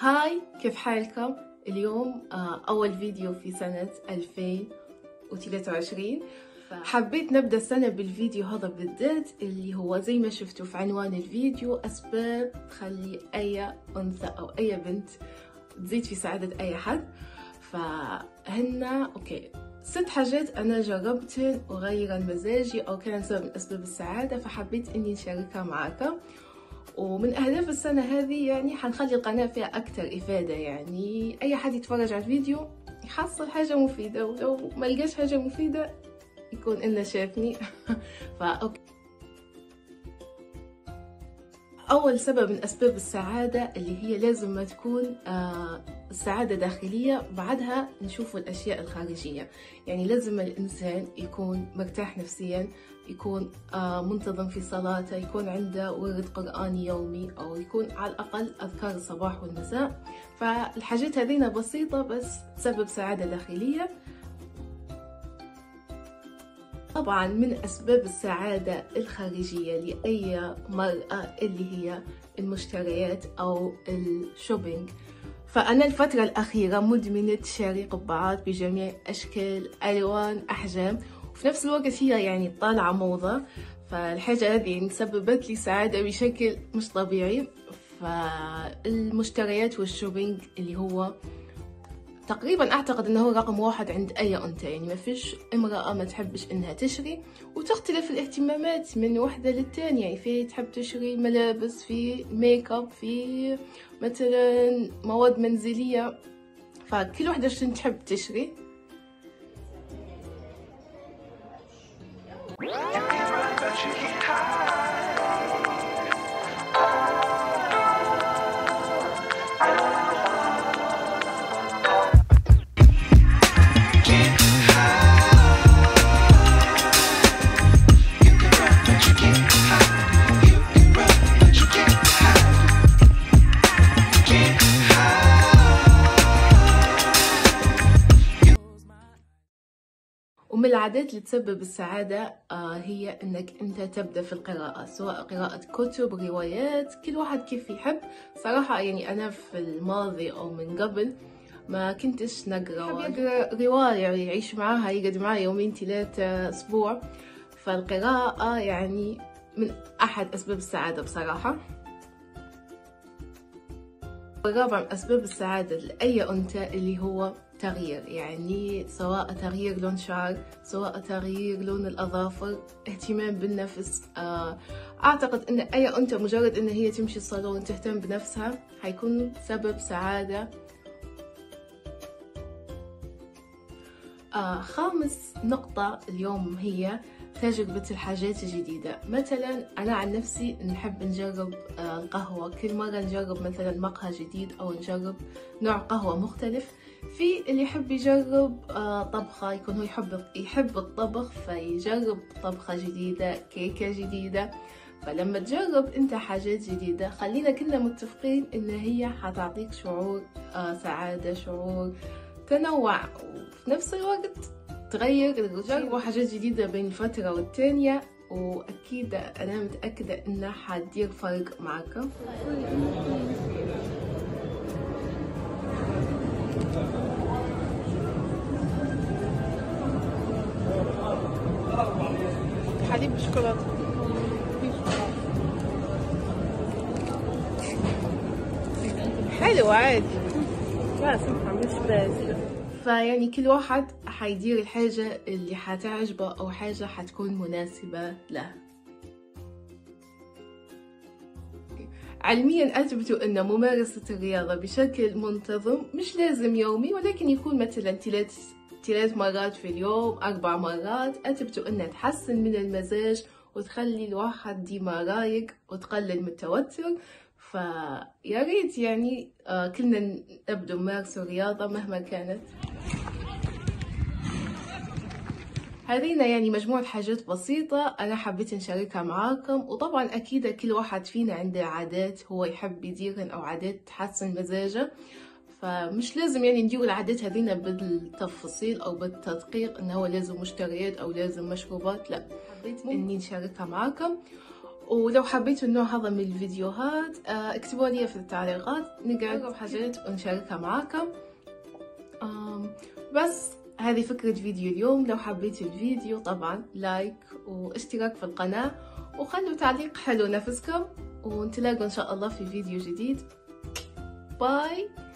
هاي، كيف حالكم؟ اليوم أول فيديو في سنة 2023. حبيت نبدأ السنة بالفيديو هذا بالذات، اللي هو زي ما شفتوا في عنوان الفيديو، أسباب تخلي أي أنثى أو أي بنت تزيد في سعادة أي حد. فهن أوكي 6 حاجات أنا جربتهن وغيرن مزاجي أو كان سبب من أسباب السعادة، فحبيت إني نشاركها معاكم. ومن أهداف السنة هذه يعني حنخلي القناة فيها أكثر إفادة، يعني أي حد يتفرج على الفيديو يحصل حاجة مفيدة، ولو ما لقاش حاجة مفيدة يكون إنه شافني. فأوكي، أول سبب من أسباب السعادة اللي هي لازم ما تكون السعادة داخلية، بعدها نشوف الأشياء الخارجية. يعني لازم الإنسان يكون مرتاح نفسيا، يكون منتظم في صلاته، يكون عنده ورد قرآني يومي، أو يكون على الأقل أذكار الصباح والمساء. فالحاجات هذينا بسيطة بس تسبب سعادة داخلية. طبعا من أسباب السعادة الخارجية لأي مرأة اللي هي المشتريات أو الشوبينج. فأنا الفترة الأخيرة مدمنة شراء قبعات بجميع أشكال، ألوان، أحجام، وفي نفس الوقت هي يعني طالعة موضة. فالحاجة هذه يعني سببت لي سعادة بشكل مش طبيعي. فالمشتريات والشوبينج اللي هو تقريبا اعتقد انه هو رقم 1 عند اي انثى. يعني ما فيش امرأة ما تحبش انها تشري، وتختلف الاهتمامات من وحدة للتانية. يعني في تحب تشري ملابس، في ميك اب، في مثلا مواد منزلية، فكل وحدة شنو تحب تشري. ومن العادات اللي تسبب السعادة هي انك انت تبدأ في القراءة، سواء قراءة كتب، روايات، كل واحد كيف يحب. صراحة يعني انا في الماضي او من قبل ما كنتش نقرا رواية يعني يعيش معاها، يقعد معاها يومين 3 اسبوع. فالقراءة يعني من احد اسباب السعادة بصراحة. والرابع من اسباب السعادة لاي انثى اللي هو تغيير، يعني سواء تغيير لون شعر، سواء تغيير لون الأظافر، اهتمام بالنفس. أعتقد أن أي أنثى مجرد أن هي تمشي الصالون تهتم بنفسها حيكون سبب سعادة. خامس نقطة اليوم هي تجربة الحاجات الجديدة. مثلا أنا عن نفسي نحب نجرب القهوة، كل مرة نجرب مثلا مقهى جديد أو نجرب نوع قهوة مختلف. في اللي يحب يجرب طبخة، يكون هو يحب الطبخ فيجرب طبخة جديدة، كيكة جديدة. فلما تجرب انت حاجات جديدة خلينا كلنا متفقين ان هي حتعطيك شعور سعادة، شعور تنوع، وفي نفس الوقت تجربوا حاجات جديدة بين فترة والتانية، وأكيد أنا متأكدة إنها حتدير فرق معكم. حليب بشوكولاتة حلو عادي، لا سمحة مش بس. فيعني كل واحد حيدير الحاجة اللي حتعجبه أو حاجة حتكون مناسبة له. علميا أثبتوا أن ممارسة الرياضة بشكل منتظم، مش لازم يومي، ولكن يكون مثلا 3 مرات في اليوم، 4 مرات، أثبتوا أنها تحسن من المزاج وتخلي الواحد ديما رايق وتقلل من التوتر. فيا ريت يعني كلنا نبدأ نمارسوا رياضة مهما كانت. هذينا يعني مجموعة حاجات بسيطة أنا حبيت نشاركها معاكم. وطبعا أكيد كل واحد فينا عنده عادات هو يحب يديرهن أو عادات تحسن مزاجه، فمش لازم يعني ندير العادات هذينا بالتفصيل أو بالتدقيق إنه هو لازم مشتريات أو لازم مشروبات، لا، حبيت إني نشاركها معاكم. ولو حبيتوا النوع هذا من الفيديوهات اكتبوا لي في التعليقات، نقرب حاجات ونشاركها معاكم. بس هذه فكرة فيديو اليوم. لو حبيتوا الفيديو طبعا لايك واشتراك في القناة، وخلوا تعليق حلو نفسكم، ونتلاقوا ان شاء الله في فيديو جديد. باي.